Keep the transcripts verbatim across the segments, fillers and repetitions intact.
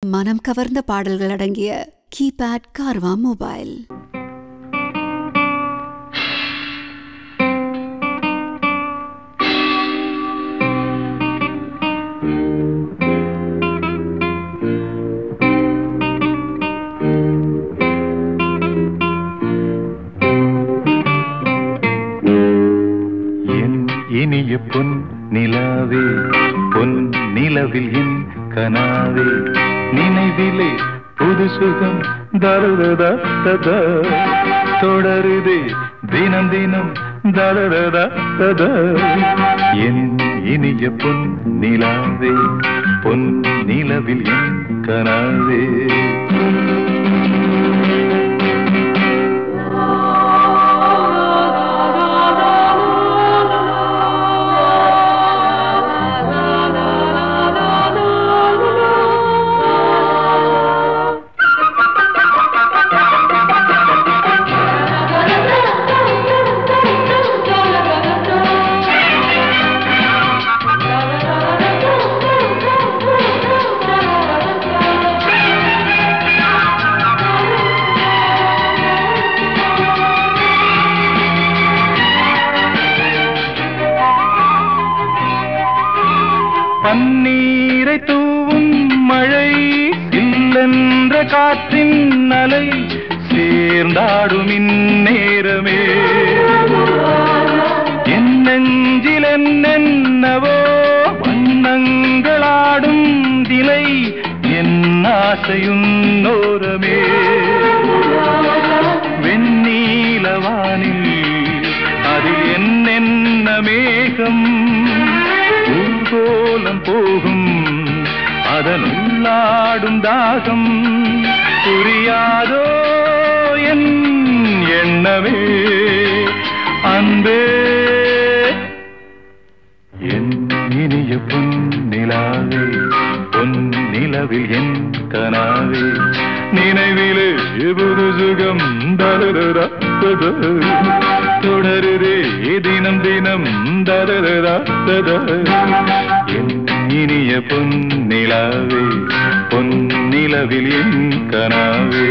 மனம் கவர்ந்த பாடல்கள் அடங்கிய கீபேட் கார்வா மொபைல். இனிய பொன் நிலாவே பொன் நிலவில் என் கனாவே நினைவிலே புது சுகம் தருதா ததா தொடருதே தினம் தினம் தருதா ததா என் இனிய பொன் நிலாவே பொன் நிலவில் என் கனாவே. பன்னீரை தூவும் மழை இல்லென்ற காற்றின் அலை சேர்ந்தாடும் இந்நேரமே என் நெஞ்சில் என்னென்னவோ வண்ணங்களாடும் திலை என் ஆசையுன்னோரமே வெண்ணீலவானில் அதில் என்னென்ன மேகம் கோலம் போகும் அதனுள்ளாடும் தாகம் புரியாதோ என் எண்ணமே அன்பே என் இனிய பொன் நிலாவே பொன் நிலவில் என் கனாவே நினைவிலே புது சுகம் தருதா தொடருதே தினம் தினம் தருதா என் இனிய பொன் நிலாவே பொன் நிலவில் என் கனாவே.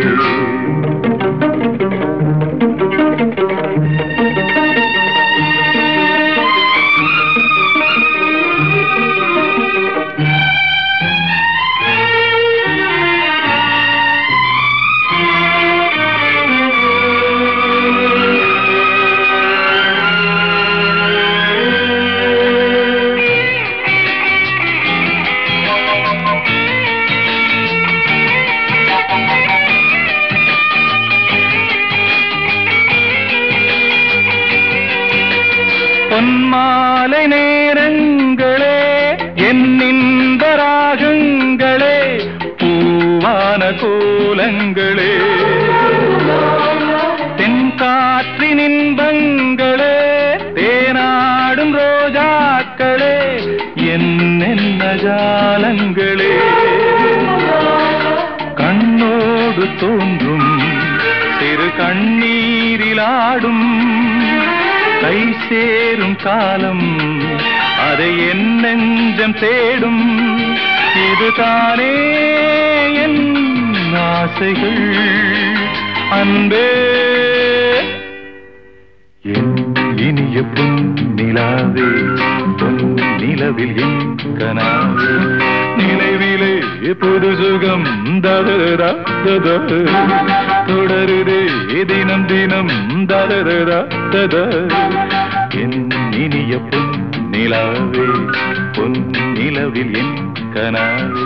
பொன்மாலை நேரங்களே என்னின்ப ராகங்களே பூவான கோலங்களே தென்காற்றின் இன்பங்களே தேனாடும் ரோஜாக்களே என்னென்ன ஜாலங்களே கண்ணோடு தோன்றும் சிறு கண்ணீரிலாடும் கை சேரும் காலம் அதை என் நெஞ்சம் தேடும் இதுதானே என் ஆசைகள் அன்பே என் இனிய பொன் நிலாவே பொன் நிலவில் என் கனாவே நினைவிலே புது சுகம் தருதா தொடருதே தினம் தினம் தருதா என் இனிய பொன் நிலாவே பொன் நிலவில் என் கனாவே.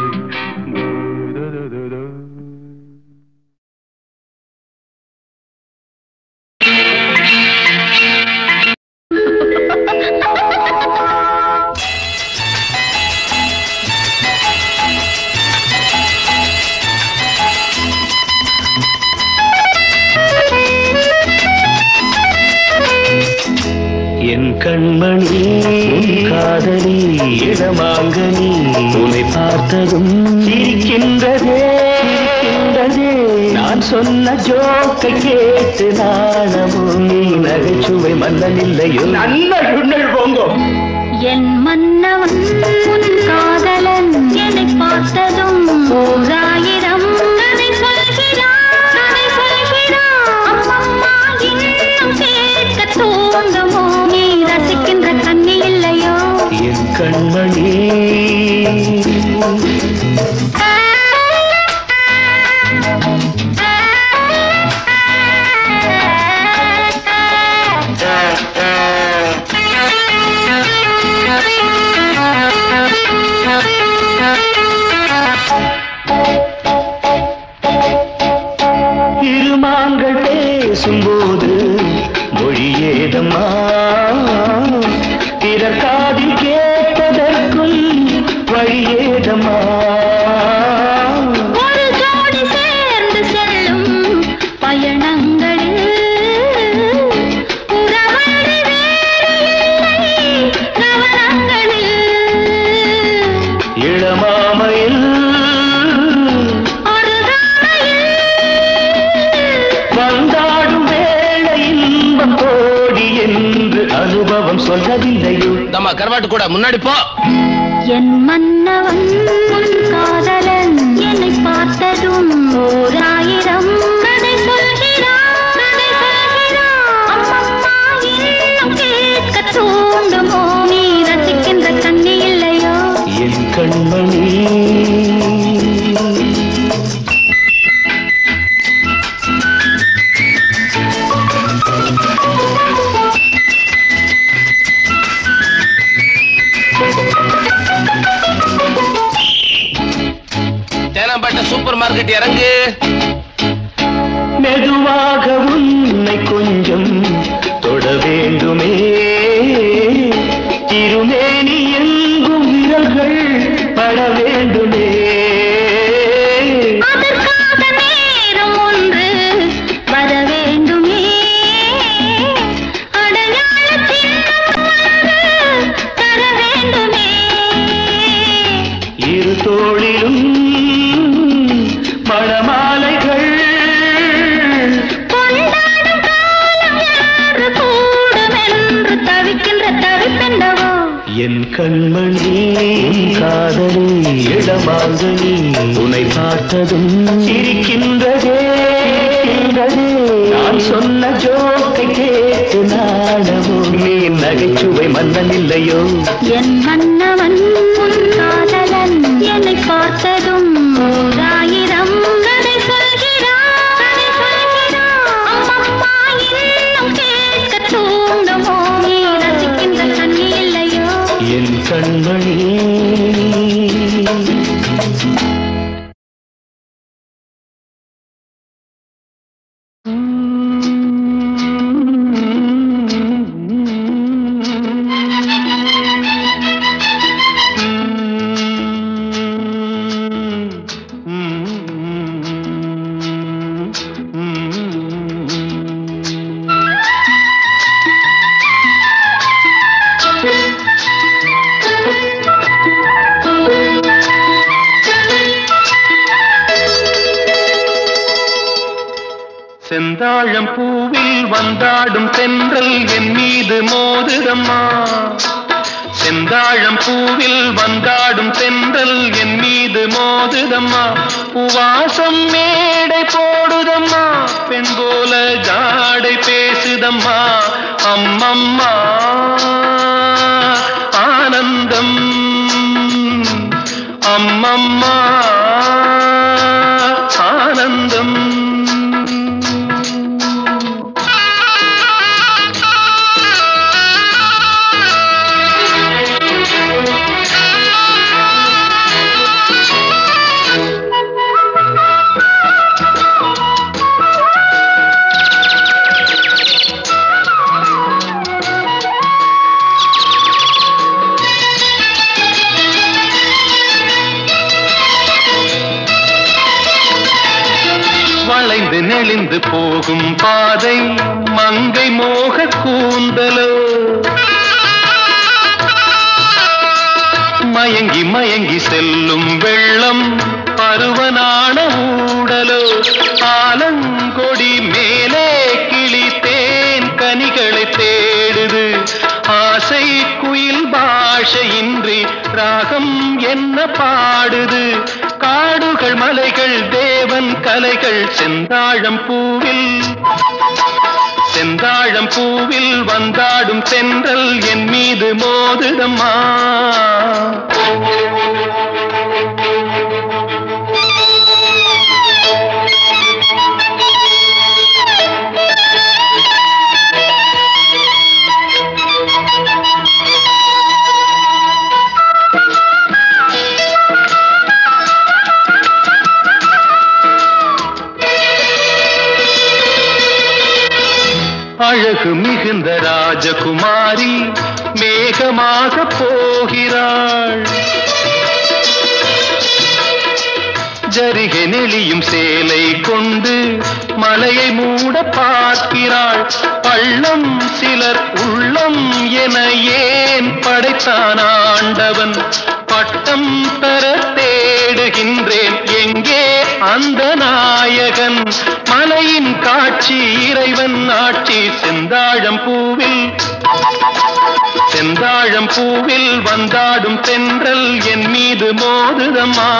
என் கண்மணி காதலி இடமாங்கனி உன்னை பார்த்ததும் சிரிக்கின்றதே சிரிக்கின்றதே நான் சொன்ன ஜோக்கை கேட்டு நாணமும் நீ நகைச்சுவை மன்னன் இல்லையோ நன்ன போங்கோ என் மன்னவன் உன் காதலன் என்னை பார்த்ததும் ஓராய ஆமா கருவாட்டு கூட முன்னாடி போ. என் மன்னவன் காதலன் என்னை பார்த்ததும் ஓர் ஆயிரம் கதை சொல்கிறான் கதை சொல்கிறான். அம்மம்மா இன்னும் கேட்க தூண்டுமோ நீ ரசிக்கின்ற கண்ணி இல்லையோ என் கண்மணி. தேனாம்பேட்டை சூப்பர் மார்க்கெட் இறங்கு. மெதுவாக உன்னை கொஞ்சம் தொட வேண்டுமே, திருமேனி எங்கும் விரல்கள் பட வேண்டுமே. அதற்காக நேரம் ஒன்று வர வேண்டுமே, அடையாள சின்னம் ஒன்று தர வேண்டுமே. இரு தோளிலும் மணமாலைகள் கொண்டாடும் காலம் யாரு கூடும் என்று தவிக்கின்ற தவிப்பெண்டவோ என் கண்மணி. காதலி இடமாங்கனி உன்னை பார்த்ததும் சிரிக்கின்றதே. நான் சொன்ன ஜோக்கை கேட்டு நாடவோ நீ நகைச்சுவை மன்னன் இல்லையோ. என் மன்னவன் காதலன் என்னை பார்த்ததும் ஓராயிரம் கதை சொல்கிறான் கதை சொல்கிறான். அம்மம்மா இன்னும் கேட்க தூண்டுமோ நீ ரசிக்கின்ற கண்ணி இல்லையோ என் கண்மணி. செந்தாழம் பூவில் வந்தாடும் தென்றல் என் மீது மோதுதம்மா. செந்தாழம் பூவில் வந்தாடும் தென்றல் என் மீது மோதுதம்மா. பூவாசம் மேடை போடுதம்மா, பெண் போல ஜாடை பேசுதம்மா. அம்மம்மா ஆனந்தம், அம்மம்மா ஆனந்தம். வளைந்து நெளிந்து போகும் பாதை மங்கை மோக கூந்தலோ, மயங்கி மயங்கி செல்லும் வெள்ளம் பருவனான ஊடலோ. ஆலங்கொடி மேலே கிளி தேன் கனிகளை தேடுது, ஆசை குயில் பாஷையின்றி ராகம் என்ன பாடுது. காடுகள் மலைகள் தேவன் கலைகள் செந்தாழம் பூவில், செந்தாழம் பூவில் வந்தாடும் தென்றல் என் மீது மோதுதம்மா. அழகு மிகுந்த ராஜகுமாரி மேகமாக போகிறாள், ஜரிகை நெளியும் சேலை கொண்டு மலையை மூட பார்க்கிறாள். பள்ளம் சிலர் உள்ளம் என ஏன் படைத்தான் ஆண்டவன், பட்டம் பெற தேடுகின்றேன் எங்கே அந்த நாயகன். மலையின் காட்சி இறைவன் ஆட்சி செந்தாழம் பூவில், செந்தாழம் பூவில் வந்தாடும் தென்றல் என் மீது மோதுதம்மா.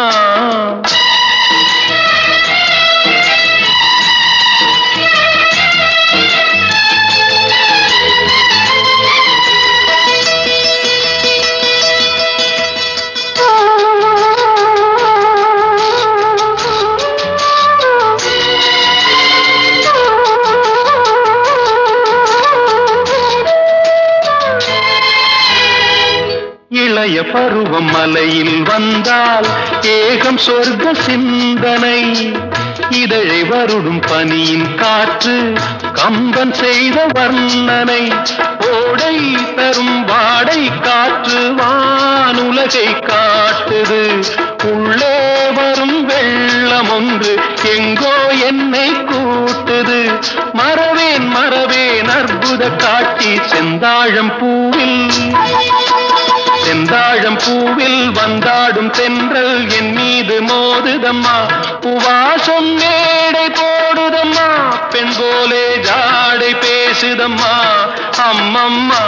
இளைய பருவம் மலையில் வந்தால் ஏகம் சொர்க்க சிந்தனை. இதழை வருடும் பனியின் காற்று கம்பன் செய்த வர்ணனை. ஓடை தரும் வாடை காற்று வானுலகை காட்டுது. உள்ளே வரும் வெள்ளம் ஒன்று எங்கோ என்னை கூட்டுது. மறவேன் மறவேன் அற்புத காட்சி செந்தாழம் பூவில். செந்தாழம் பூவில் வந்தாடும் தென்றல் என் மீது மோதுதம்மா. உவாசம் மேடை போடுதம்மா. பெண் போலே ஜாடை பேசுதம்மா. அம்மம்மா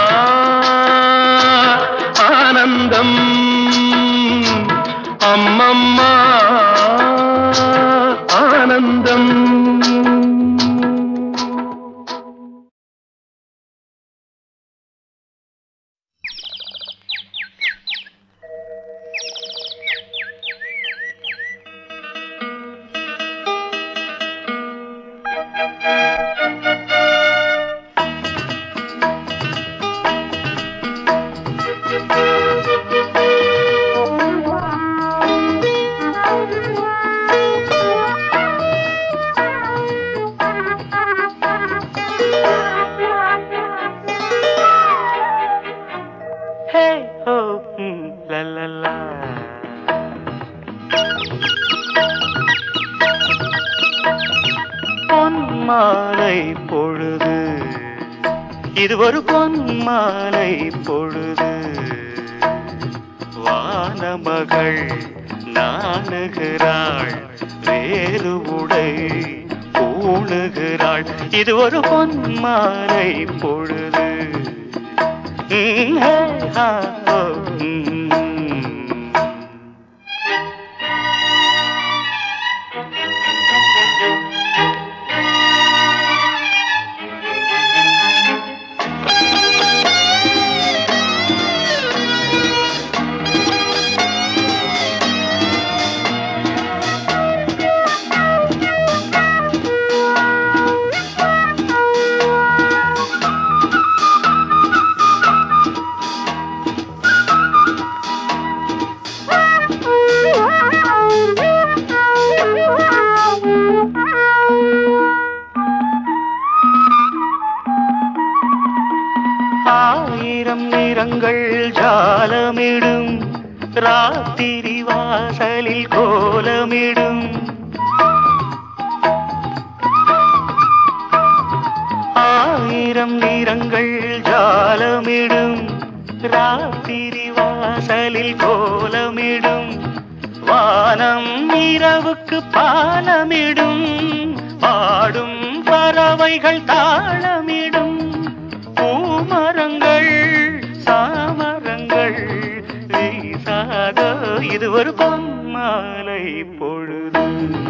ஆனந்தம். அம்மம்மா ஆனந்தம். பொன்மாலை பொழுது, இது ஒரு பொன்மாலை பொழுது. வானமகள் நாணுகிறாள், வேறு உடை பூணுகிறாள். இது ஒரு பொன்மாலை பொழுது. ஆயிரம் நிறங்கள் ஜாலமிடும், ராத்திரி வாசலில் கோலமிடும். ஆயிரம் நிறங்கள் ஜாலமிடும், ராத்திரி வாசலில் கோலமிடும். வானம் இரவுக்கு பாலமிடும், பாடும் பறவைகள் தாளமிடும். பூமரங்கள் சாமரங்கள் வீசாத, இது ஒரு பொன்மாலை பொழுது.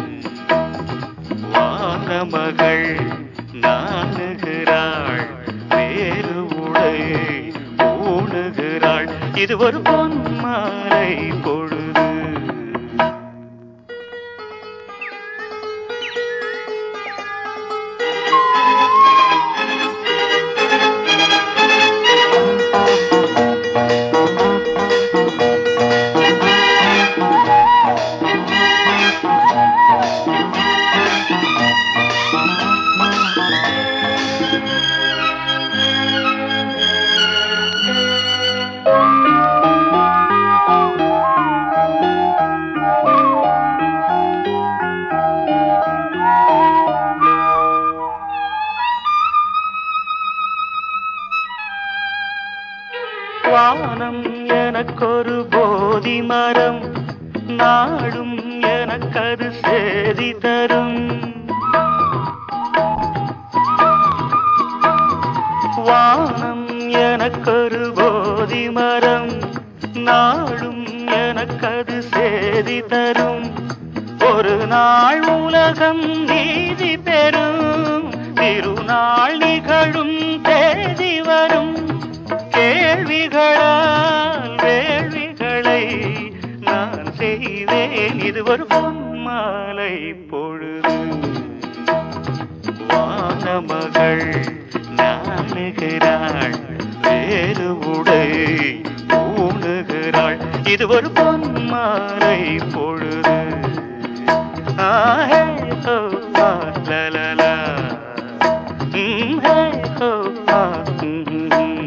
வானமகள் நாணுகிறாள், வேறு உடை பூணுகிறாள். இது ஒரு பொன்மாலை பொழுது. வானம் எனக்கொரு போதி மரம், நாடும் எனக்கது சேதி தரும். வானம் என எனக்கொரு போதி மரம் நாளும் எனக்கது சேதி தரும் ஒரு நாள் உலகம் நீதி பெறும் திருநாள் நிகழும் தேதி வரும் கேள்விகளால் வேள்விகளை நான் செய்வேன் இது ஒரு பொன்மாலை பொழுது வானமகள் நாணுகிறாள் வேறு உடை ஊணுகிறாள் இது ஒரு பொன்மாலை பொழுது ஆஹே ஓ ஆ லலலா ம் ஹே ஓ ஆ ம்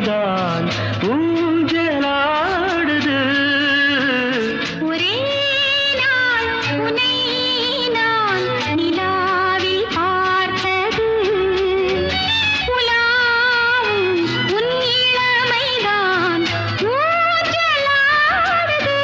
இளமைதான் ஊஞ்சலாடுது. ஒரே நாள் உன்னை நான் நிலாவில் பார்த்தது. உலாவும் உன் இளமைதான் ஊஞ்சலாடுது.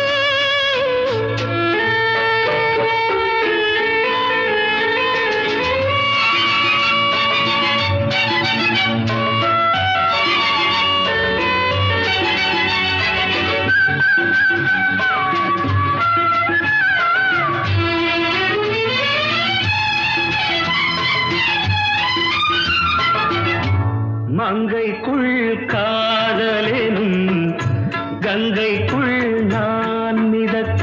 மங்கைக்குள் காதலெனும் கங்கைக்குள் நான் மிதக்க.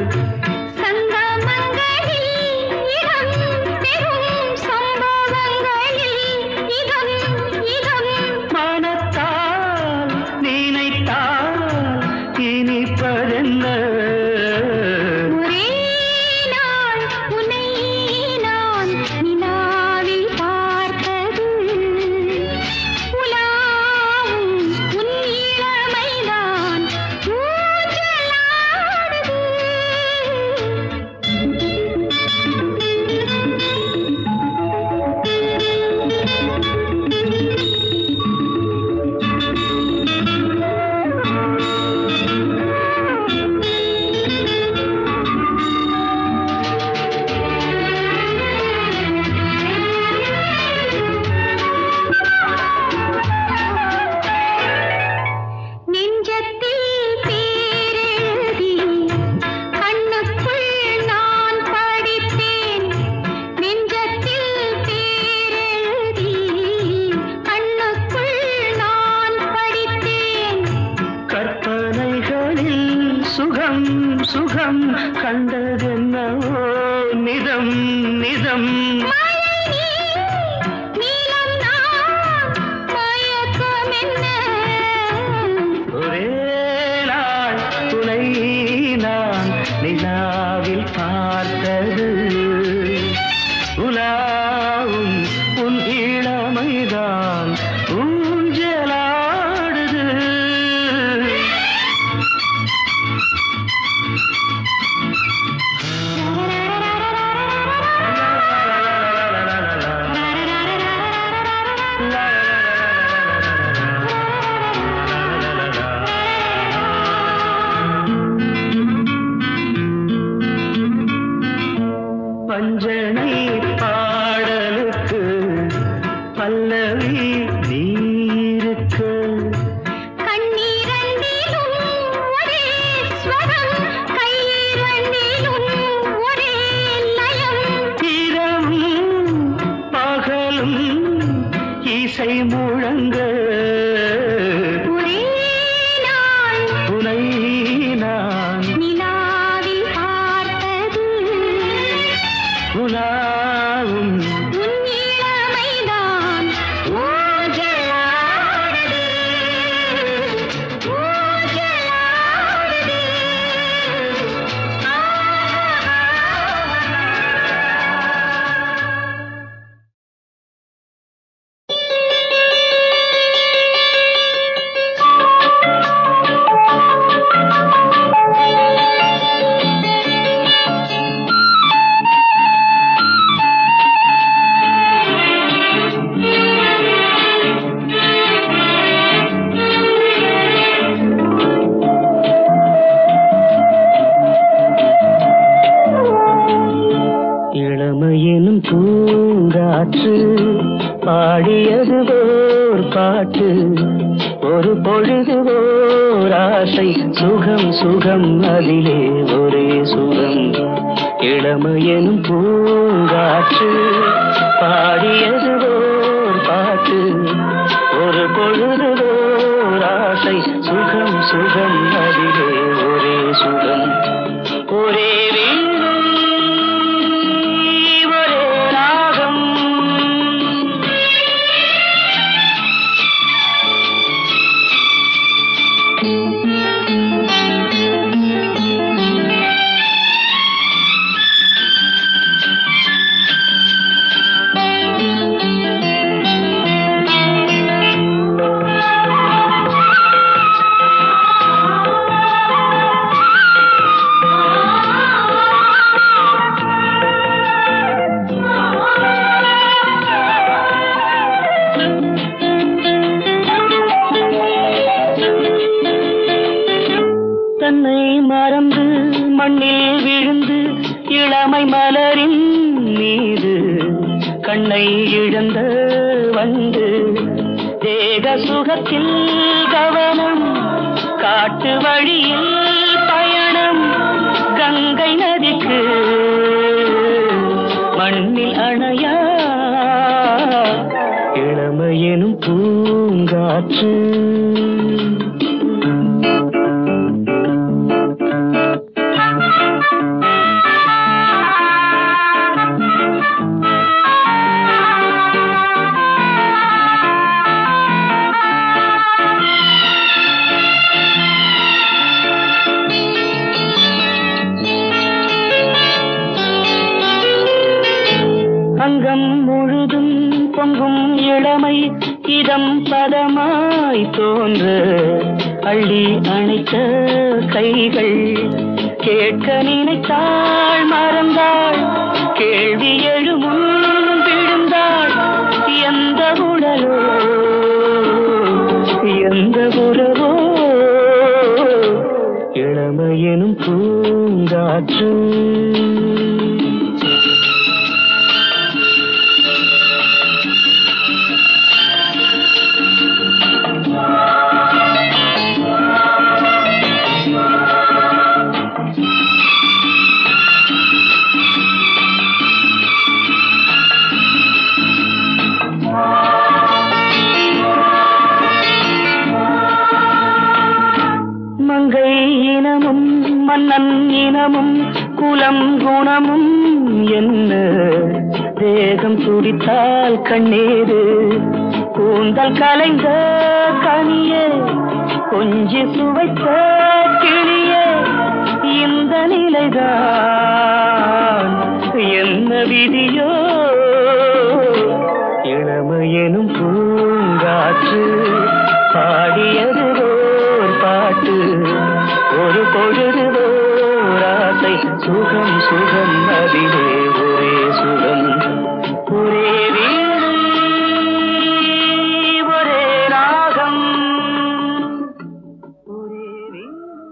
சங்கமங்களில் இடம் பெறும் சம்பவங்களில் இதம் இதம் மனத்தால் நினைத்தால் இனிப்பதென்ன. ஒரே நாள் உன்னை நான் நிலாவில் பார்த்தது. உலாவும் உன் இளமைதான் ஊஞ்சலாடுது. நெஞ்சத்தில் பேரெழுதி கண்ணுக்குள் நான் படித்தேன். நெஞ்சத்தில் பேரெழுதி கண்ணுக்குள் நான் படித்தேன். கற்பனைகளில் சுகம் சுகம் கண்டதென்னவோ நிதம் நிதம். மழை நீர் நீலம் நான் மயக்கமென்ன. ஒரே நாள் துணை நான் நிலாவில் பார்த்தது. உலாவும் உன் இளமைதான் ஊஞ்சலாடுது. பஞ்சனை பாடலுக்கு பல்லவி நீருக்கு. கண்ணீரண்டிலும் ஒரே ஸ்வரம் கையிரண்டிலும் ஒரே லயம். இரவும் பகலும் இசை முழங்க. ஒரே நாள் துணை நான் நிலாவில் பார்த்தது. உலாவும் உன் இளமைதான் ஊஞ்சலாடுது. ஊஞ்சலாடுது. இளமையெனும் பூங்காற்று பாடியது ஓர் பாட்டு. ஒரு பொழுது ஓர் ஆசை சுகம் சுகம் அதிலே ஒரே சுகம். இளமையெனும் பூங்காற்று பாடியது ஓர் பாட்டு. ஒரு பொழுது ஓர் ஆசை சுகம் சுகம் அதிலே ஒரே சுகம். ஒரே வீணை ஒரே ராகம். கண்ணை இழந்த வந்து தேக சுகத்தில் கவனம் காட்டு வழியில் பயணம் கங்கை நதிக்கு மண்ணில் அணையா இளமையெனும் பூங்காற்று அங்கம் முழுதும் பொங்கும் இளமை இதம் பதமாய் தோன்ற அள்ளி அணைத்த கைகள் கேட்க நினைத்தாள் மறந்தாள் கேள்வி எழுமுன் விழுந்தாள் எந்த உடலோ எந்த உறவோ இளமையெனும் பூங்காற்று மங்கை இனமும் மன்னன் இனமும் குலம் குணமும் என்ன தேகம் துடித்தால் கண்ணீரு கூந்தல் கலைந்த கனியே கொஞ்சி சுவைத்த கிளியே இந்த நிலைதான் என்ன விதியோ இளமையெனும் பூங்காற்று பாடியது பாட்டு ஒரு பொழுது ஓராசை சுகம் சுகம் அதிலே ஒரே சுகம் ஒரே வீடு ஒரே ராகம் ஒரே வீடு.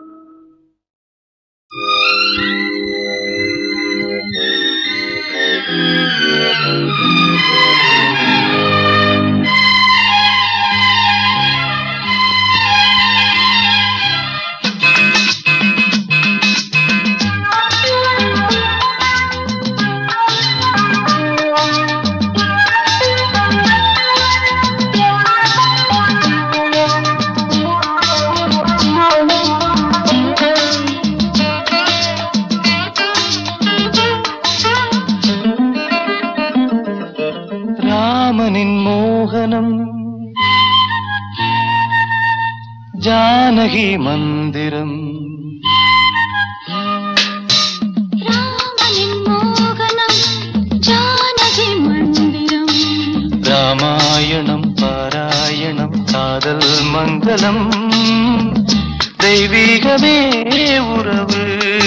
ராமனின் மோகனம் ஜானகி மந்திரம் ராமனின் மோகனம் ஜானகி மந்திரம் ராமாயணம் பாராயணம் காதல் மங்களம் தெய்வீகமே உறவு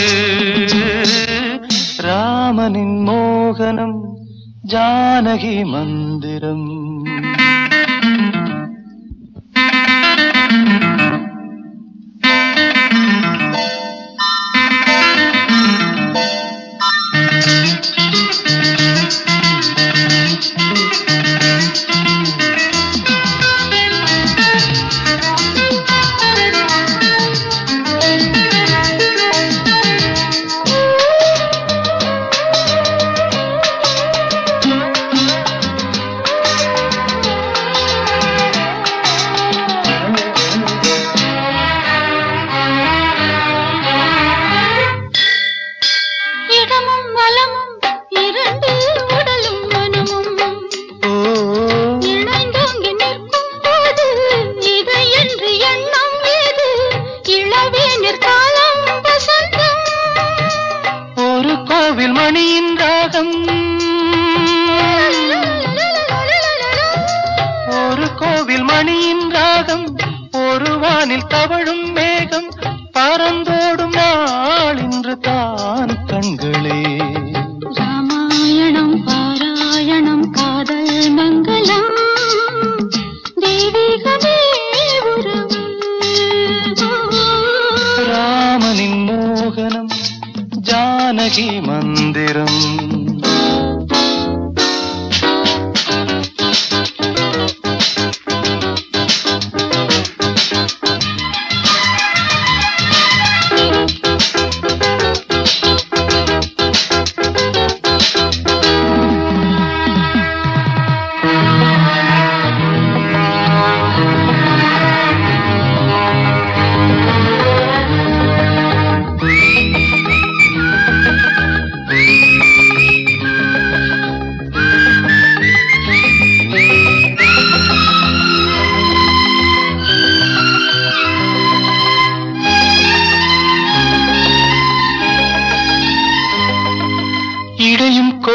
ராமனின் மோகனம் ஜானகி மந்திரம் ஜானகி மந்திரம்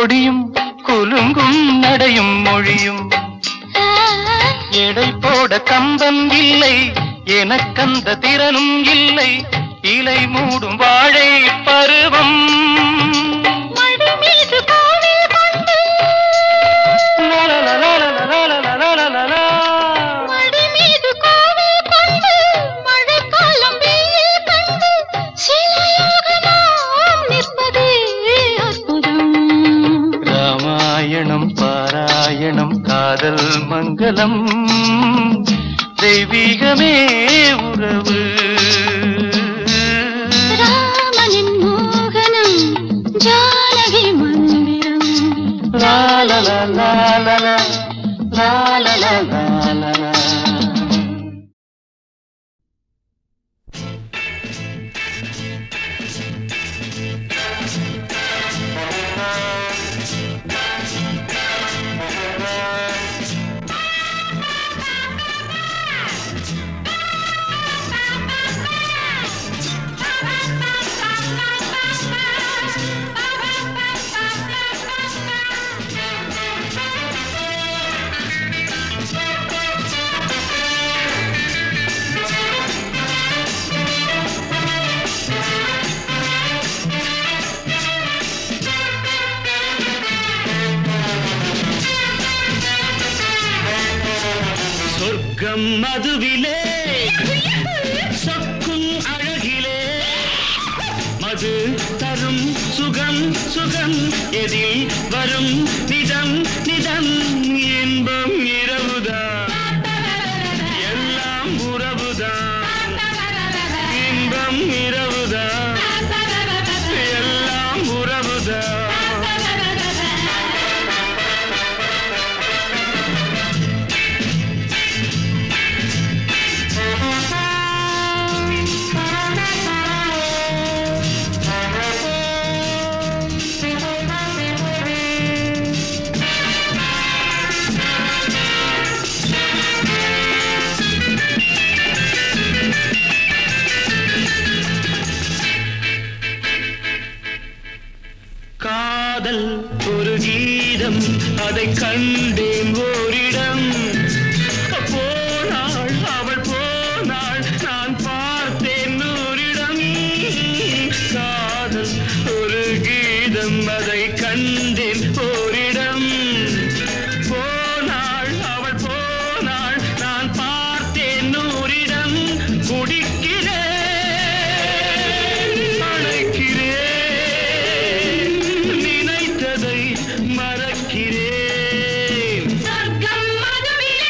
கொடியும் குலுங்கும் நடையும் மொழியும் எடை போட கம்பம் இல்லை எனக்கந்த திறனும் இல்லை இலை மூடும் வாழை பருவம் மடி மீது கோவில் கொண்டு மடி மீது கோவில் கொண்டு மழைக்காலம் வெயில் கண்டு சிலையாக நாம் நிற்பதே அற்புதம். ராமாயணம் பாராயணம் காதல் மங்களம் தெய்வீகமே உறவு ராமனின் மோகனம் ஜானகி மந்திரம் லா லா லா லா லா லா லா லா லா லா லா. சொர்க்கம் மதுவிலே சொக்கும் அழகிலே மது தரும் சுகம் சுகம் எதில் வரும் நிதம் நிதம் இன்பம் இரவுதான் எல்லாம் உறவுதான் இன்பம் இரவுதான் எல்லாம் உறவுதான். காதல் ஒரு கீதம் அதை கண்டேன் ஓரிடம் போனாள் அவள் போனாள் நான் பார்த்தேன் நூறிடம். காதல் ஒரு கீதம் அதை கண்டேன் ஓரிடம் போனாள் அவள் போனாள் நான் பார்த்தேன் நூறிடம். குடிக்கிறேன் அழைக்கிறேன் மறக்கிறேன். சொர்க்கம் மதுவிலே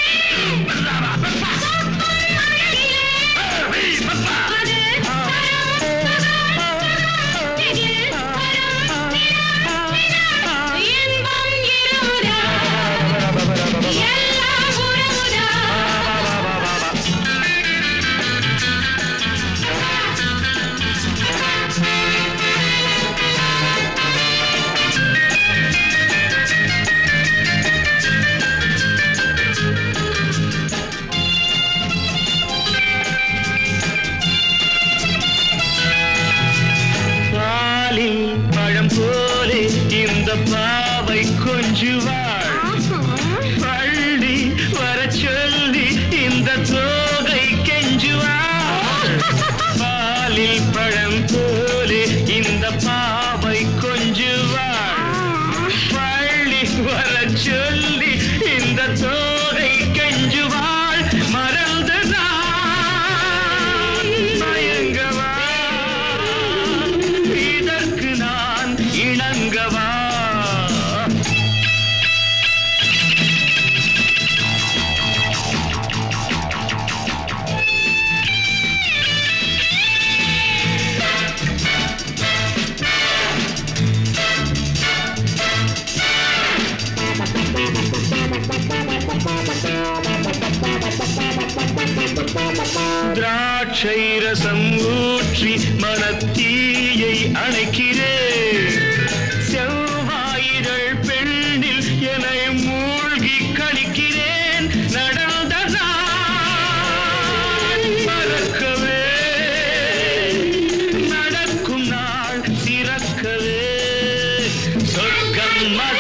பழம் போலே இந்த பாவை கொஞ்சுவாள் பள்ளி வர சொல்லி இந்த தோகை கெஞ்சுவாள். பாலில் பழம் போலே இந்த பாவை கொஞ்சுவாள் பள்ளி வர சொல்லி இந்த தோகை கெஞ்சுவாள். மறந்து நான் மயங்கவா இதற்கு நான் இணங்கவா. திராட்சை ரசம் ஊற்றி மனத்தீயை அணைக்கிறேன். செவ்வாயிதழ் பெண்ணில் என்னை மூழ்கி கழிக்கிறேன். நடந்த நாள் மறக்கவே நடக்கும் நாள் சிறக்கவே சொர்க்கம்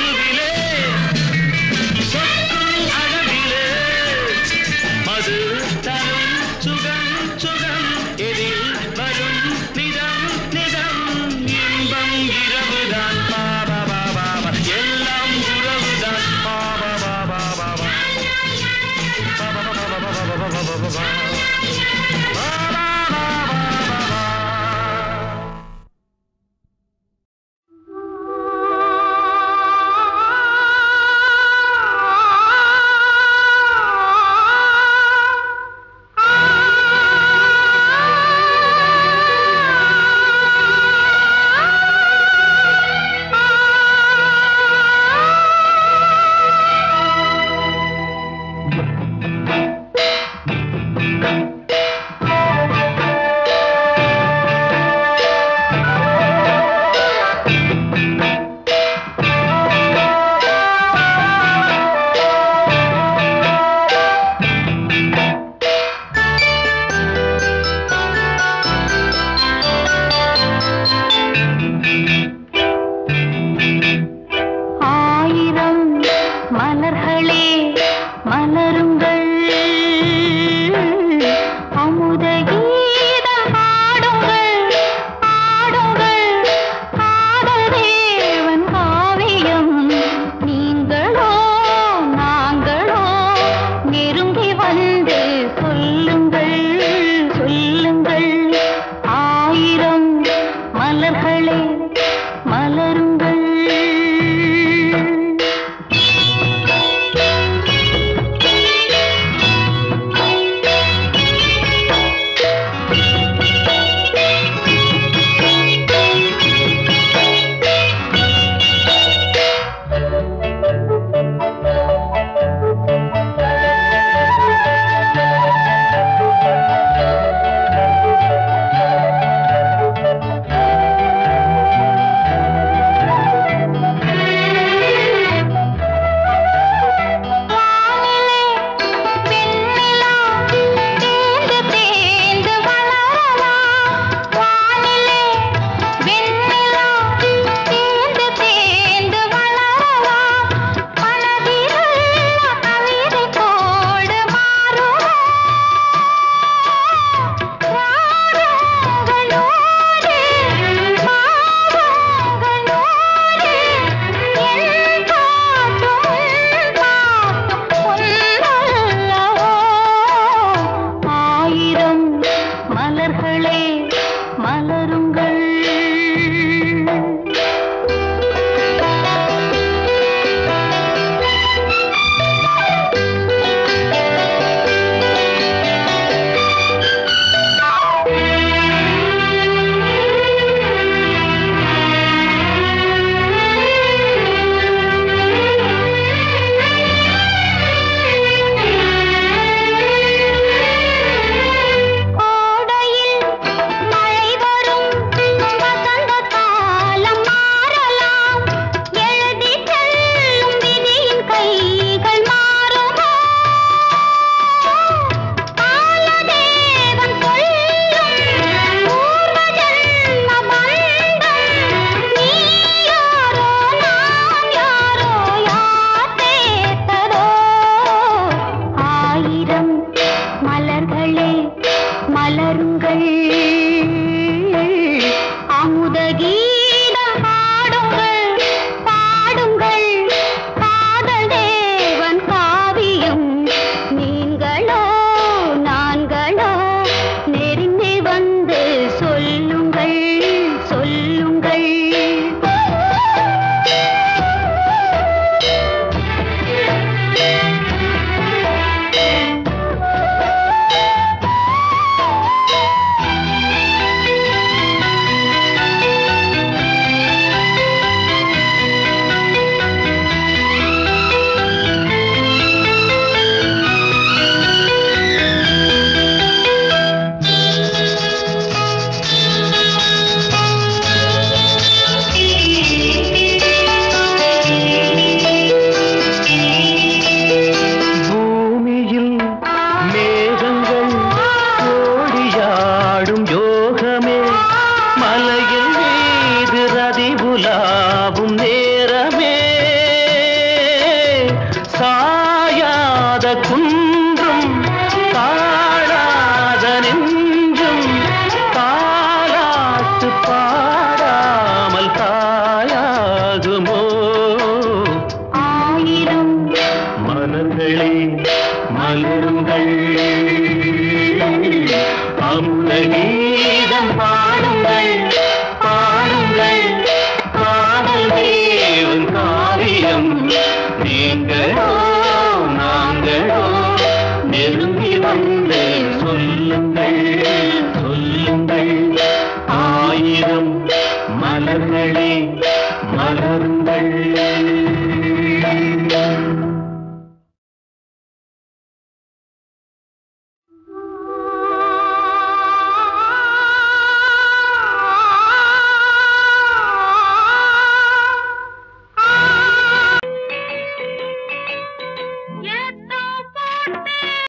மலர்களே மலருங்கள். கீதம் பாடுங்கள் பாடுங்கள் காதல் தேவன் காவியம் நீங்களோ நாங்களோ நெருங்கி வந்து சொல்லுங்கள்.